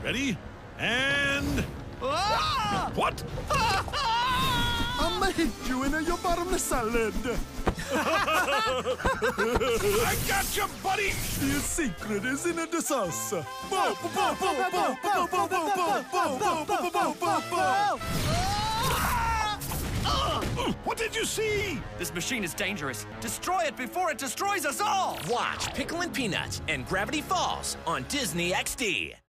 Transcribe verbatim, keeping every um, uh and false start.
Ready? And... Ah! What? I'ma hit you in your bottomless salad. I got you, buddy! The secret is in the sauce. Bo, bo, bo, bo, bo, bo, bo, bo, bo, bo, bo, bo, bo, bo, bo. What did you see? This machine is dangerous. Destroy it before it destroys us all! Watch Pickle and Peanut and Gravity Falls on Disney X D.